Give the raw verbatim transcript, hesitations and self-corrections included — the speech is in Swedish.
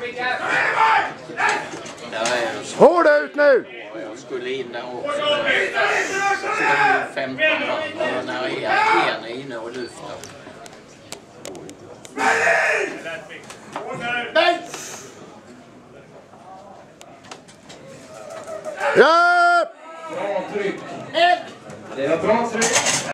Hård ut nu! Jag skulle in där också. Så är det femton man. Och när en är inne och lyfter. Ja! Bra tryck. Det var bra tryck.